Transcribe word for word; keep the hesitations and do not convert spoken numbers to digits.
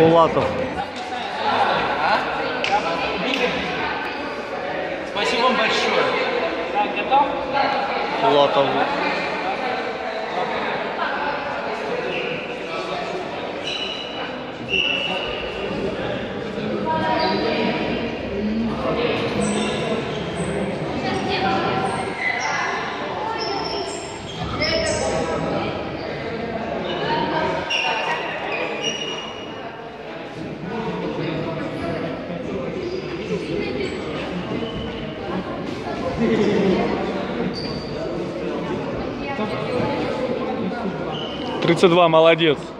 Булатов. Спасибо вам большое. Так, готов? Булатов. тридцать два, молодец.